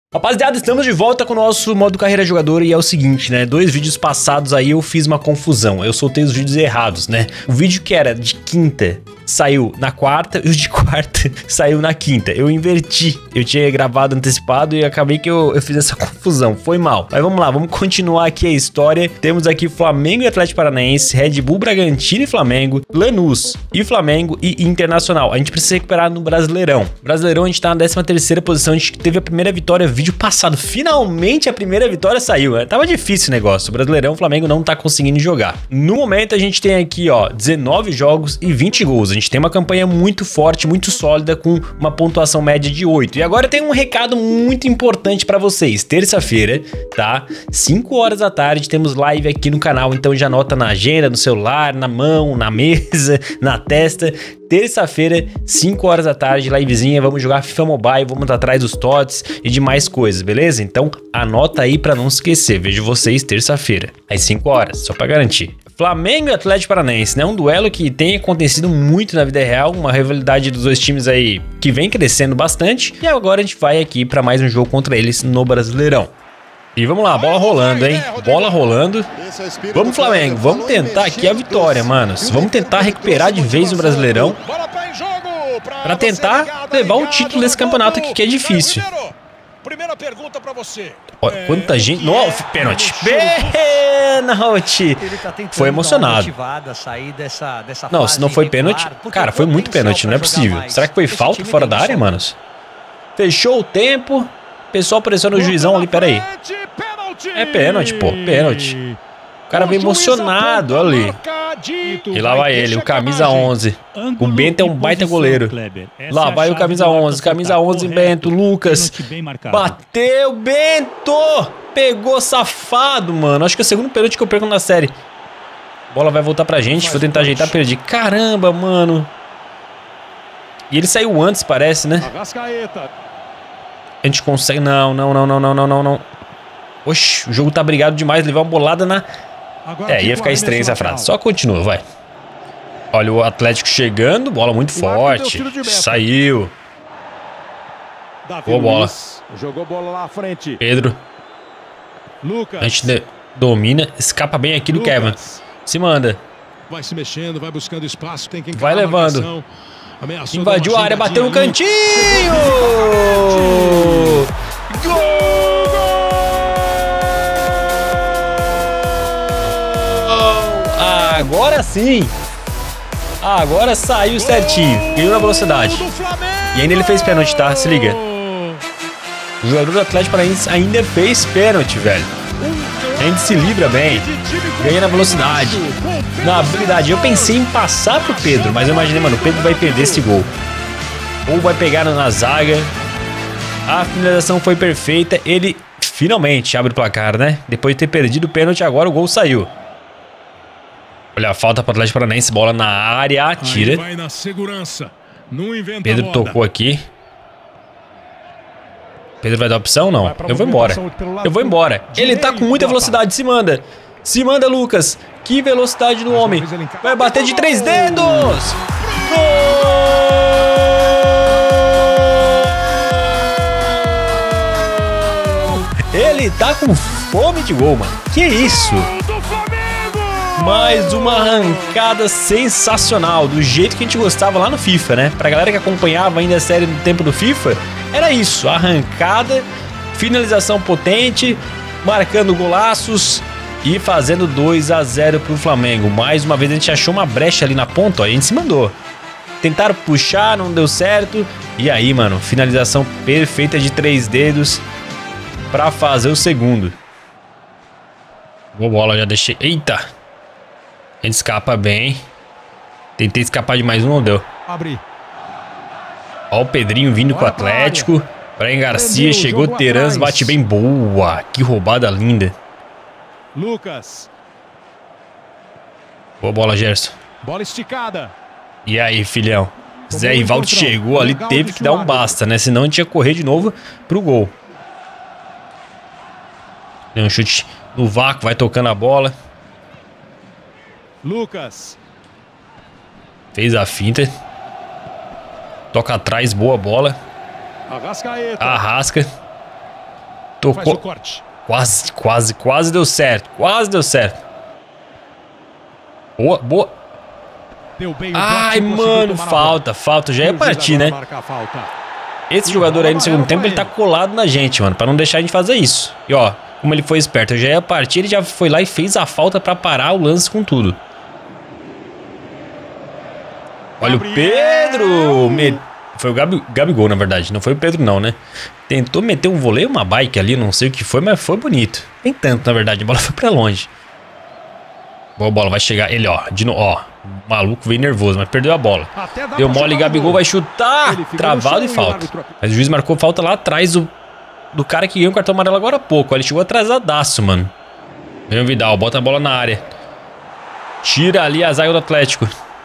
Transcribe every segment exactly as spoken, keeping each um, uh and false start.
Rapaziada, estamos de volta com o nosso modo carreira jogador e é o seguinte, né? Dois vídeos passados aí eu fiz uma confusão, eu soltei os vídeos errados, né? O vídeo que era de quinta saiu na quarta e o de quarta saiu na quinta. Eu inverti, eu tinha gravado antecipado e acabei que eu, eu fiz essa confusão, foi mal. Mas vamos lá, vamos continuar aqui a história. Temos aqui Flamengo e Atlético Paranaense, Red Bull Bragantino e Flamengo, Lanús e Flamengo e Internacional. A gente precisa recuperar no Brasileirão. Brasileirão a gente tá na décima terceira posição, a gente teve a primeira vitória vídeo passado. Finalmente a primeira vitória saiu, né? Tava difícil o negócio. O Brasileirão, o Flamengo não tá conseguindo jogar. No momento a gente tem aqui, ó, dezenove jogos e vinte gols. A gente tem uma campanha muito forte, muito sólida, com uma pontuação média de oito. E agora tem um recado muito importante pra vocês. Terça-feira, tá? cinco horas da tarde, temos live aqui no canal. Então já anota na agenda, no celular, na mão, na mesa, na testa. Terça-feira, cinco horas da tarde, livezinha, vamos jogar FIFA Mobile, vamos atrás dos T O T S e de mais coisas, beleza? Então anota aí pra não esquecer, vejo vocês terça-feira, às cinco horas, só pra garantir. Flamengo e Atlético Paranaense, né? Um duelo que tem acontecido muito na vida real, uma rivalidade dos dois times aí que vem crescendo bastante. E agora a gente vai aqui pra mais um jogo contra eles no Brasileirão. E vamos lá, bola rolando, hein? Bola rolando. Vamos, Flamengo, vamos tentar aqui a vitória, manos. Vamos tentar recuperar de vez o Brasileirão pra tentar levar o título desse campeonato aqui, que é difícil. Primeira pergunta pra você. Olha, quanta gente... Nossa, pênalti. Pênalti. Foi emocionado. Não, se não foi pênalti... Cara, foi muito pênalti, não é possível. Será que foi falta fora da área, manos? Fechou o tempo. O pessoal pressiona o juizão ali, peraí. É pênalti, pô, pênalti. O cara veio emocionado ali. E lá vai ele, o camisa onze. O Bento é um baita goleiro. Lá vai o camisa onze, camisa onze, Bento, Lucas. Bateu, Bento! Pegou, safado, mano. Acho que é o segundo pênalti que eu perco na série. A bola vai voltar pra gente, vou tentar ajeitar, perdi. Caramba, mano. E ele saiu antes, parece, né? A gente consegue... Não, não, não, não, não, não, não, não. Oxi, o jogo tá brigado demais. Levar uma bolada na... É, ia ficar estranha essa frase. Só continua, vai. Olha o Atlético chegando. Bola muito forte. Saiu. Boa bola. Jogou bola lá à frente. Pedro. A gente domina. Escapa bem aqui do Kevin. Se manda. Vai se mexendo, vai buscando espaço. Tem que vai levando. Invadiu a área, bateu no cantinho! Gol! Agora sim! Agora saiu certinho. Ganhou na velocidade. E ainda ele fez pênalti, tá? Se liga. O jogador do Atlético Paranaense ainda fez pênalti, velho. A gente se livra bem. Ganha na velocidade, na habilidade. Eu pensei em passar pro Pedro, mas eu imaginei, mano, o Pedro vai perder esse gol. Ou vai pegar na zaga. A finalização foi perfeita. Ele finalmente abre o placar, né? Depois de ter perdido o pênalti, agora o gol saiu. Olha a falta para o Atlético Paranaense. Bola na área, tira. Pedro tocou aqui. Pedro vai dar opção? Não. Eu vou embora. Eu vou embora. Ele tá com muita velocidade. Se manda. Se manda, Lucas. Que velocidade do homem. Vai bater de três dedos. Gol! Ele tá com fome de gol, mano. Que isso? Mais uma arrancada sensacional. Do jeito que a gente gostava lá no FIFA, né? Pra galera que acompanhava ainda a série do tempo do FIFA, era isso, arrancada, finalização potente, marcando golaços e fazendo dois a zero pro Flamengo. Mais uma vez a gente achou uma brecha ali na ponta, ó, e a gente se mandou. Tentaram puxar, não deu certo. E aí, mano, finalização perfeita de três dedos pra fazer o segundo. Boa bola, já deixei. Eita! A gente escapa bem. Tentei escapar de mais um, não deu. Ó o Pedrinho vindo com o Atlético. Brian Garcia, chegou Terans, bate bem. Boa, que roubada linda. Lucas. Boa bola, Gerson. Bola esticada. E aí, filhão? Zé Rivaldo chegou ali, teve que dar um basta, né? Senão a gente ia correr de novo pro gol. Deu um chute no vácuo, vai tocando a bola. Lucas. Fez a finta. Toca atrás, boa bola. Arrascaeta. Arrasca. Tocou. Quase, quase, quase deu certo. Quase deu certo. Boa, boa. Ai, mano, falta, falta. Já ia partir, né? Esse jogador aí no segundo tempo, ele tá colado na gente, mano, pra não deixar a gente fazer isso. E ó, como ele foi esperto, eu já ia partir, ele já foi lá e fez a falta pra parar o lance com tudo. Olha o Pedro! Me... Foi o Gabi... Gabigol, na verdade. Não foi o Pedro, não, né? Tentou meter um voleio, uma bike ali, não sei o que foi, mas foi bonito. Nem tanto, na verdade. A bola foi pra longe. Boa bola, vai chegar. Ele, ó, de novo, ó. O maluco veio nervoso, mas perdeu a bola. Deu mole, Gabigol vai chutar. Travado e falta. Mas o juiz marcou falta lá atrás do, do cara que ganhou o cartão amarelo agora há pouco. Ele chegou atrasadaço, mano. Vem o Vidal, bota a bola na área. Tira ali a zaga do Atlético.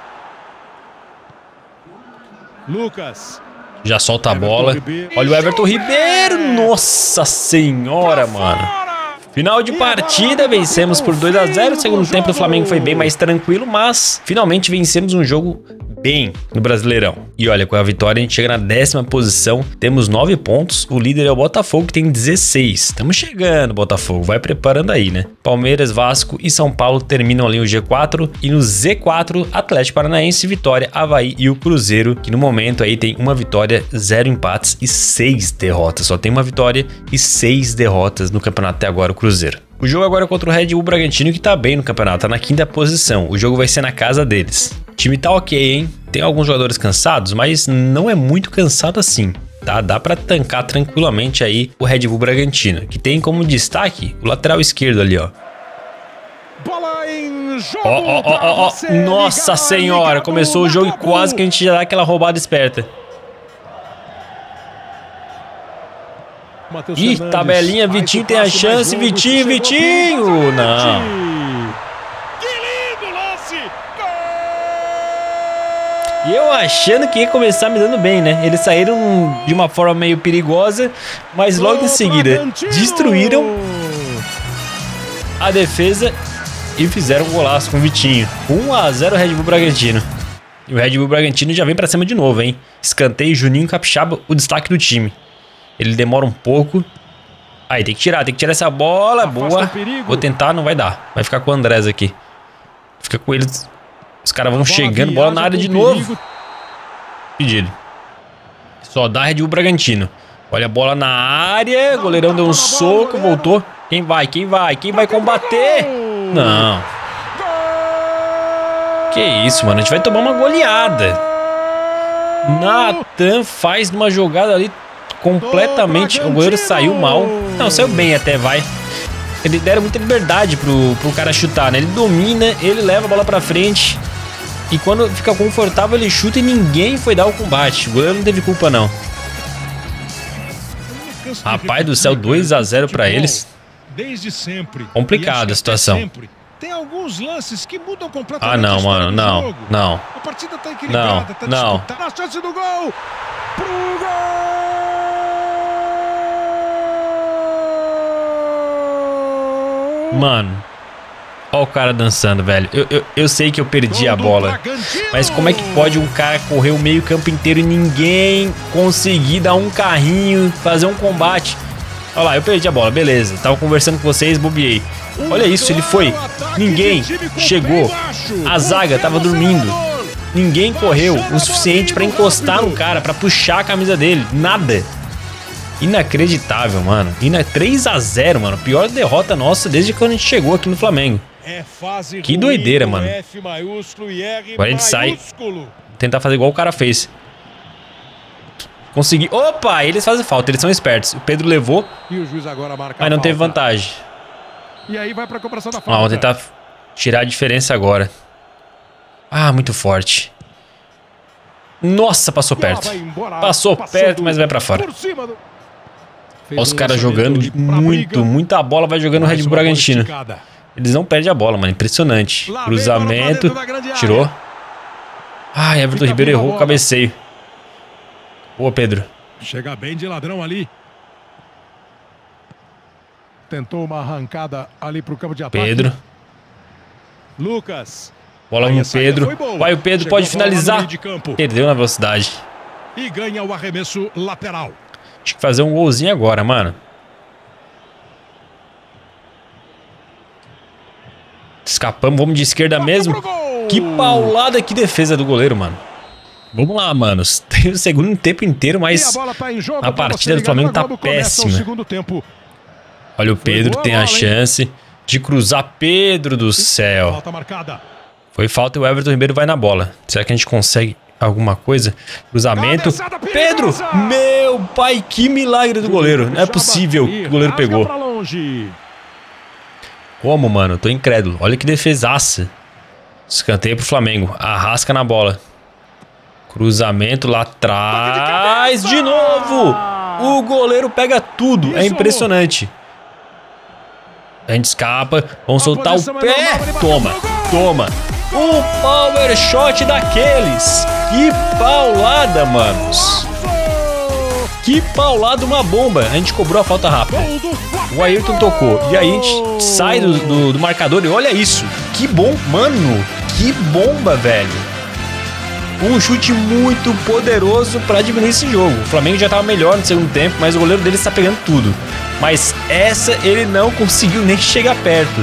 Lucas. Já solta a bola. Olha o Everton Ribeiro. Nossa senhora, mano. Final de partida, vencemos por dois a zero. O segundo tempo do Flamengo foi bem mais tranquilo, mas finalmente vencemos um jogo bem no Brasileirão. E olha, com a vitória a gente chega na décima posição, temos nove pontos. O líder é o Botafogo, que tem dezesseis. Estamos chegando, Botafogo, vai preparando aí, né? Palmeiras, Vasco e São Paulo terminam ali o G quatro. E no Z quatro, Atlético Paranaense, Vitória, Avaí e o Cruzeiro, que no momento aí tem uma vitória, zero empates e seis derrotas. Só tem uma vitória e seis derrotas no campeonato até agora, o Cruzeiro. O jogo agora é contra o Red Bull Bragantino, que tá bem no campeonato, tá na quinta posição. O jogo vai ser na casa deles. O time tá ok, hein? Tem alguns jogadores cansados, mas não é muito cansado assim, tá? Dá pra tancar tranquilamente aí o Red Bull Bragantino, que tem como destaque o lateral esquerdo ali, ó. Bola em jogo. Ó, ó, ó, ó, ó. Nossa senhora, começou o jogo e quase que a gente já dá aquela roubada esperta. Ih, tabelinha, Vitinho tem a chance, Vitinho, Vitinho! Não. Que lindo lance! E eu achando que ia começar me dando bem, né? Eles saíram de uma forma meio perigosa, mas logo em seguida destruíram a defesa e fizeram um golaço com o Vitinho. um a zero Red Bull Bragantino. E o Red Bull Bragantino já vem pra cima de novo, hein? Escanteio, Juninho Capixaba, o destaque do time. Ele demora um pouco. Aí, tem que tirar, tem que tirar essa bola. Boa. Vou tentar, não vai dar. Vai ficar com o Andrés aqui. Fica com eles. Os caras vão chegando, bola na área de novo. Pedido. Só dá Red Bull Bragantino. Olha a bola na área. Goleirão deu um soco, voltou. Quem vai, quem vai, quem vai combater? Não. Que isso, mano. A gente vai tomar uma goleada. Nathan faz uma jogada ali completamente. O goleiro saiu mal. Não, saiu bem até, vai. Ele deram muita liberdade pro, pro cara chutar, né? Ele domina, ele leva a bola pra frente. E quando fica confortável, ele chuta e ninguém foi dar o combate. O goleiro não teve culpa, não. Rapaz do céu, dois a zero pra eles. Desde sempre. Complicada a situação. Tem alguns lances que mudam completamente. Ah, não, mano, não, não. A partida tá equilibrada, não, não. Na chance do gol. Pro gol! Mano, olha o cara dançando, velho. Eu, eu, eu sei que eu perdi a bola, mas como é que pode um cara correr o meio campo inteiro e ninguém conseguir dar um carrinho, fazer um combate? Olha lá, eu perdi a bola, beleza. Tava conversando com vocês, bobeei. Olha isso, ele foi. Ninguém chegou. A zaga tava dormindo. Ninguém correu o suficiente pra encostar no cara, pra puxar a camisa dele. Nada. Inacreditável, mano. três a zero, mano. Pior derrota nossa desde quando a gente chegou aqui no Flamengo. Que doideira, mano. Agora a gente sai. Tentar fazer igual o cara fez. Consegui. Opa, eles fazem falta, eles são espertos. O Pedro levou, mas não teve vantagem. E aí vai pra cobrança da falta. Ah, vamos tentar tirar a diferença agora. Ah, muito forte. Nossa, passou perto. Passou perto, mas vai pra fora. Olha os caras jogando muito, muita bola vai jogando o Red Bull Bragantino. Eles não perdem a bola, mano. Impressionante. Cruzamento. Tirou. Ai, Everton Ribeiro errou o cabeceio. Boa, Pedro. Chega bem de ladrão ali. Tentou uma arrancada ali pro campo de ataque. Pedro. Lucas. Bola no Pedro. Vai, o Pedro pode finalizar. Perdeu na velocidade. E ganha o arremesso lateral. Tinha que fazer um golzinho agora, mano. Escapamos, vamos de esquerda mesmo. Que paulada, que defesa do goleiro, mano. Vamos lá, manos. Tem o segundo tempo inteiro, mas a partida do Flamengo tá péssima. Olha o Pedro, tem a chance de cruzar. Pedro do céu. Foi falta e o Everton Ribeiro vai na bola. Será que a gente consegue alguma coisa? Cruzamento. Pedro! Meu pai, que milagre do goleiro. Não é possível que o goleiro pegou. Como, mano? Tô incrédulo. Olha que defesaça. Escanteio pro Flamengo. Arrasca na bola. Cruzamento lá atrás. De novo! O goleiro pega tudo. É impressionante. A gente escapa. Vamos soltar o pé. Toma, toma. Um power shot daqueles. Que paulada, manos. Que paulada, uma bomba. A gente cobrou a falta rápida. O Ayrton tocou. E aí a gente sai do, do, do marcador e olha isso. Que bom, mano. Que bomba, velho. Um chute muito poderoso pra diminuir esse jogo. O Flamengo já tava melhor no segundo tempo, mas o goleiro dele está pegando tudo. Mas essa ele não conseguiu nem chegar perto.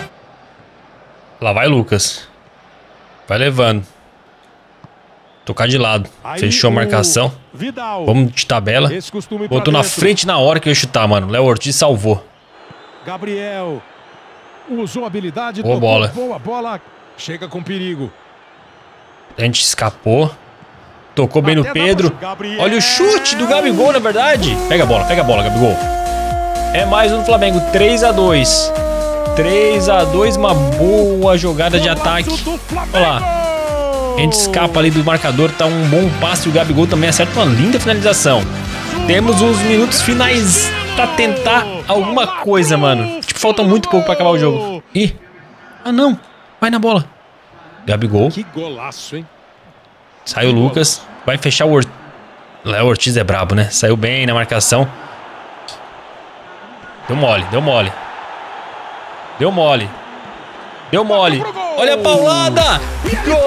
Lá vai Lucas. Vai levando. Tocar de lado. Fechou a marcação. Vamos de tabela. Botou na frente na hora que eu ia chutar, mano. Léo Ortiz salvou. Gabriel usou habilidade. Boa bola. Boa bola. Chega com perigo. A gente escapou. Tocou bem no Pedro. Olha o chute do Gabigol, na verdade. Pega a bola, pega a bola, Gabigol. É mais um Flamengo. três a dois. três a dois, uma boa jogada de ataque. Olha lá. A gente escapa ali do marcador, tá um bom passe. O Gabigol também acerta uma linda finalização. Temos uns minutos finais pra tentar alguma coisa, mano. Tipo, falta muito pouco pra acabar o jogo. Ih. Ah, não. Vai na bola. Gabigol. Que golaço, hein? Saiu o Lucas. Vai fechar o Ortiz. Léo Ortiz é brabo, né? Saiu bem na marcação. Deu mole, deu mole. Deu mole. Deu mole. Olha a paulada. Gol!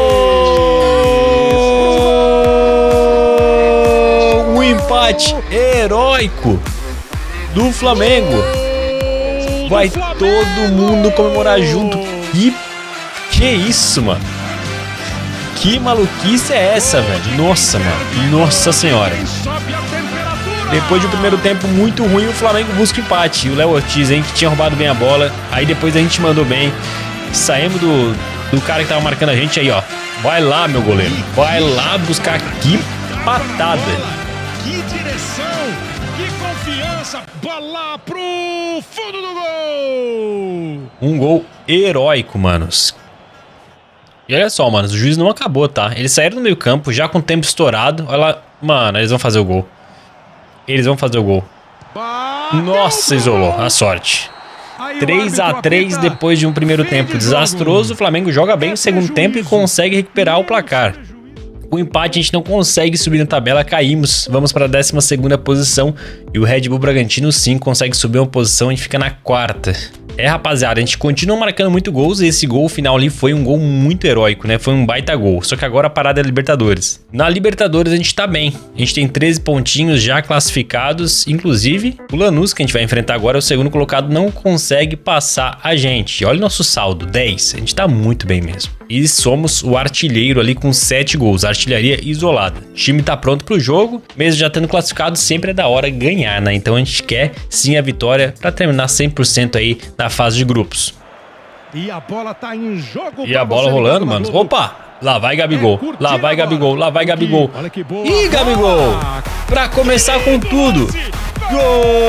Um empate heróico do Flamengo. Vai todo mundo comemorar junto. Que, que isso, mano? Que maluquice é essa, velho? Nossa, mano. Nossa senhora. Depois de um primeiro tempo muito ruim, o Flamengo busca o empate. E o Léo Ortiz, hein, que tinha roubado bem a bola. Aí depois a gente mandou bem. Saímos do, do cara que tava marcando a gente aí, ó. Vai lá, meu goleiro. Vai lá buscar. Que patada. Que direção. Que confiança. Bola pro fundo do gol. Um gol heróico, manos. E olha só, manos. O juiz não acabou, tá? Eles saíram do meio campo, já com o tempo estourado. Olha lá. Mano, eles vão fazer o gol. Eles vão fazer o gol. Nossa, isolou. A sorte. três a três depois de um primeiro tempo desastroso. O Flamengo joga bem no segundo tempo e consegue recuperar o placar. Com o empate a gente não consegue subir na tabela, caímos. Vamos para a décima segunda posição. E o Red Bull Bragantino sim consegue subir uma posição, a gente fica na quarta. É, rapaziada, a gente continua marcando muito gols e esse gol final ali foi um gol muito heróico, né? Foi um baita gol. Só que agora a parada é a Libertadores. Na Libertadores a gente tá bem. A gente tem treze pontinhos já classificados. Inclusive, o Lanús, que a gente vai enfrentar agora, o segundo colocado, não consegue passar a gente. Olha o nosso saldo, dez. A gente tá muito bem mesmo. E somos o artilheiro ali com sete gols. Artilharia isolada. O time tá pronto pro jogo. Mesmo já tendo classificado, sempre é da hora ganhar, né? Então a gente quer sim a vitória pra terminar cem por cento aí na fase de grupos. E a bola tá em jogo. E a bola rolando, mano. Opa! Lá vai Gabigol. Lá vai Gabigol. Lá vai Gabigol. Ih, Gabigol! Pra começar com tudo. Gol!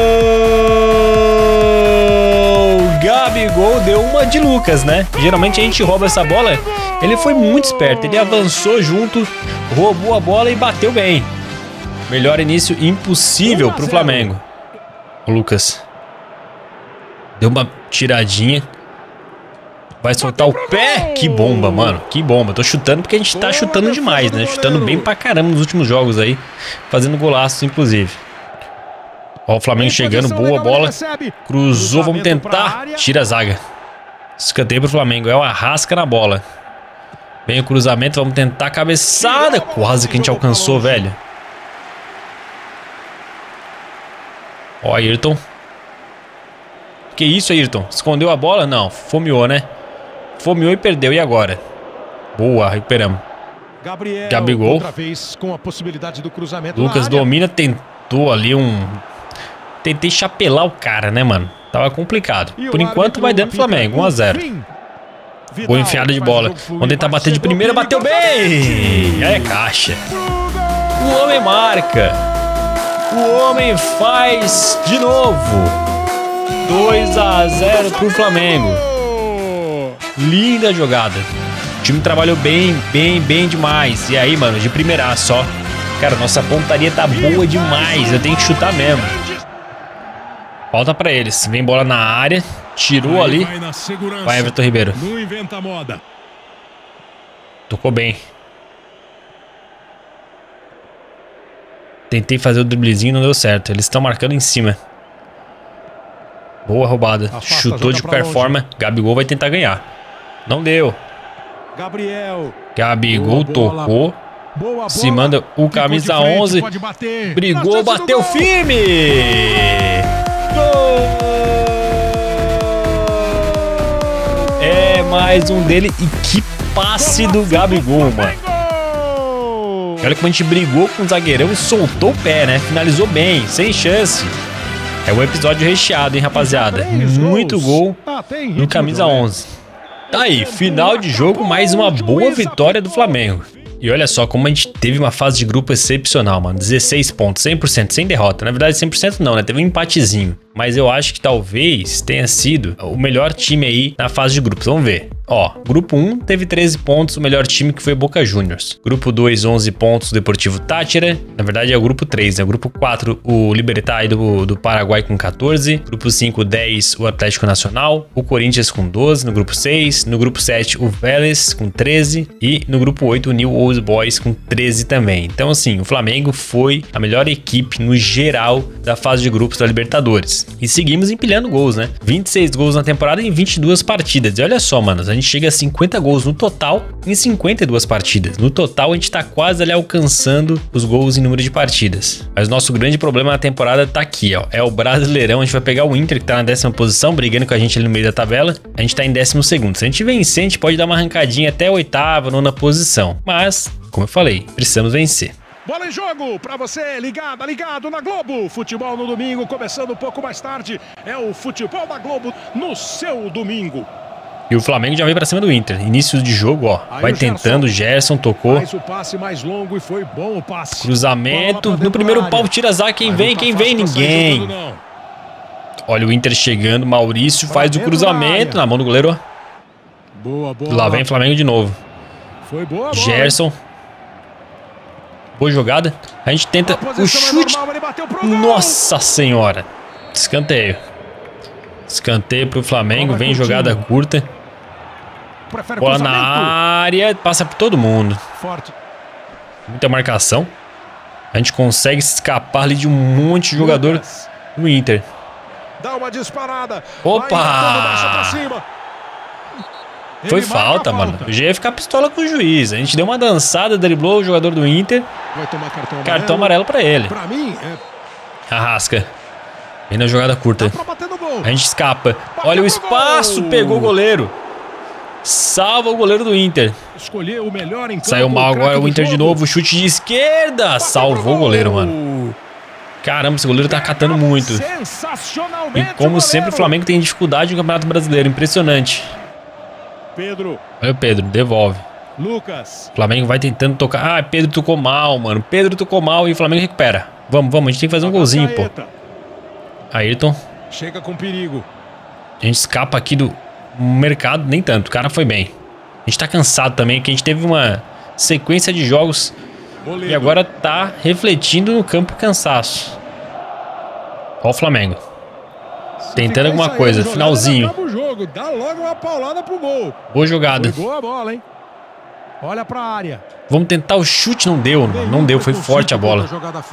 Gabigol deu uma de Lucas, né? Geralmente a gente rouba essa bola. Ele foi muito esperto. Ele avançou junto, roubou a bola e bateu bem. Melhor início impossível pro Flamengo. O Lucas deu uma tiradinha. Vai soltar o pé. Que bomba, mano. Que bomba. Tô chutando porque a gente tá chutando demais, né? Chutando bem pra caramba nos últimos jogos aí. Fazendo golaços, inclusive. Ó, o Flamengo chegando. Boa bola. Cruzou. Vamos tentar. Tira a zaga. Escanteio pro Flamengo. É o Arrasca na bola. Vem o cruzamento. Vamos tentar a cabeçada. Quase que a gente alcançou, velho. Ó, Ayrton. Que isso, Ayrton? Escondeu a bola? Não, fomeou, né? Fomeou e perdeu. E agora? Boa, recuperamos. Gabriel, Gabigol. outra vez com a possibilidade do cruzamento. Lucas domina, tentou ali um... Tentei chapelar o cara, né, mano? Tava complicado. Por enquanto vai dando Flamengo, um a zero. Boa enfiada de bola. Vamos tentar bater de primeira, bateu bem! Aí é caixa. O homem marca. O homem faz de novo. dois a zero pro Flamengo. Linda jogada. O time trabalhou bem, bem, bem demais. E aí, mano, de primeira só. Cara, nossa pontaria tá boa demais. Eu tenho que chutar mesmo. Falta pra eles. Vem bola na área. Tirou ali. Vai, Everton Ribeiro. Não inventa moda. Tocou bem. Tentei fazer o driblezinho, não deu certo. Eles estão marcando em cima. Boa roubada. Afasta, chutou de qualquer forma. Gabigol vai tentar ganhar. Não deu. Gabriel. Gabigol tocou. Boa bola. Se manda o camisa onze. Brigou, bateu firme. Gol! É mais um dele. E que passe do Gabigol, mano. Olha como a gente brigou com o zagueirão e soltou o pé, né? Finalizou bem, sem chance. É um episódio recheado, hein, rapaziada? Muito gol no camisa onze. Tá aí, final de jogo, mais uma boa vitória do Flamengo. E olha só como a gente teve uma fase de grupo excepcional, mano. dezesseis pontos, cem por cento, sem derrota. Na verdade, cem por cento não, né? Teve um empatezinho. Mas eu acho que talvez tenha sido o melhor time aí na fase de grupos. Vamos ver. Ó, grupo um teve treze pontos, o melhor time que foi Boca Juniors. Grupo dois, onze pontos, o Deportivo Táchira. Na verdade é o grupo três, né? O grupo quatro, o Libertad do, do Paraguai com quatorze. Grupo cinco, dez, o Atlético Nacional. O Corinthians com doze no grupo seis. No grupo sete, o Vélez com treze. E no grupo oito, o New Old Boys com treze também. Então assim, o Flamengo foi a melhor equipe no geral da fase de grupos da Libertadores. E seguimos empilhando gols, né? vinte e seis gols na temporada em vinte e duas partidas. E olha só, mano, a gente chega a cinquenta gols no total em cinquenta e duas partidas. No total, a gente tá quase ali alcançando os gols em número de partidas. Mas nosso grande problema na temporada tá aqui, ó. É o Brasileirão. A gente vai pegar o Inter, que tá na décima posição, brigando com a gente ali no meio da tabela. A gente tá em décimo segundo. Se a gente vencer, a gente pode dar uma arrancadinha até a oitava, nona posição. Mas, como eu falei, precisamos vencer. Bola em jogo para você, ligado, ligado na Globo. Futebol no domingo, começando um pouco mais tarde. É o Futebol da Globo no seu domingo. E o Flamengo já veio pra cima do Inter. Início de jogo, ó. Aí vai tentando, o Gerson tocou. Faz o passe mais longo e foi bom o passe. Cruzamento. No primeiro pau, tira a zaga. Quem vem, quem vem? Ninguém. Olha o Inter chegando. Maurício faz o cruzamento na mão do goleiro. Boa, boa. Lá vem o Flamengo de novo. Foi boa, Gerson. Boa jogada. A gente tenta o chute. Nossa senhora. Escanteio. Escanteio pro Flamengo. Vem jogada curta. Bola na área. Passa por todo mundo. Muita marcação. A gente consegue escapar ali de um monte de jogador do Inter. Dá uma disparada. Opa! Foi falta, mano. Eu já ia ficar pistola com o juiz. A gente deu uma dançada, driblou o jogador do Inter. Vai tomar cartão amarelo. Cartão amarelo pra ele. Pra mim, é... Arrasca. Vem na jogada curta. A gente escapa. Olha o espaço. Pegou o goleiro. Salva o goleiro do Inter. Escolheu o melhor em campo. Saiu mal agora o Inter de novo. Chute de esquerda. Salvou o goleiro, mano. Caramba, esse goleiro tá catando muito. E como sempre, o Flamengo tem dificuldade no Campeonato Brasileiro. Impressionante. Pedro. Olha o Pedro, devolve. Lucas. O Flamengo vai tentando tocar. Ah, Pedro tocou mal, mano. Pedro tocou mal e o Flamengo recupera. Vamos, vamos. A gente tem que fazer um golzinho, pô. Ayrton. Chega com perigo. A gente escapa aqui do mercado, nem tanto. O cara foi bem. A gente tá cansado também, que a gente teve uma sequência de jogos e agora tá refletindo no campo cansaço. Ó o Flamengo. Tentando alguma coisa, finalzinho. Dá logo uma paulada pro gol. Boa jogada. Foi boa a bola, hein? Olha pra área. Vamos tentar o chute, não deu, não, não deu, foi forte a bola.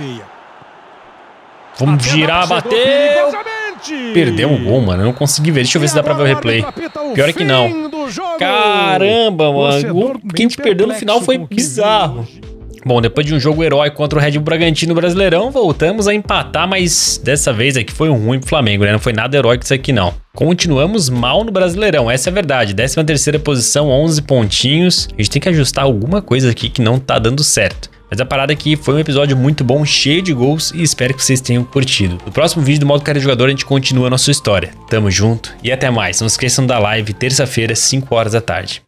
Vamos girar, bateu. Perdeu o gol, mano. Eu não consegui ver. Deixa eu ver se dá pra ver o replay. Pior é que não. Caramba, mano. O que a gente perdeu no final foi bizarro. Bom, depois de um jogo herói contra o Red Bull Bragantino Brasileirão, voltamos a empatar, mas dessa vez aqui foi um ruim pro Flamengo, né? Não foi nada heróico isso aqui não. Continuamos mal no Brasileirão, essa é a verdade. décima terceira posição, onze pontinhos. A gente tem que ajustar alguma coisa aqui que não tá dando certo. Mas a parada aqui foi um episódio muito bom, cheio de gols, e espero que vocês tenham curtido. No próximo vídeo do Modo Carreira Jogador a gente continua a nossa história. Tamo junto e até mais. Não esqueçam da live terça-feira, cinco horas da tarde.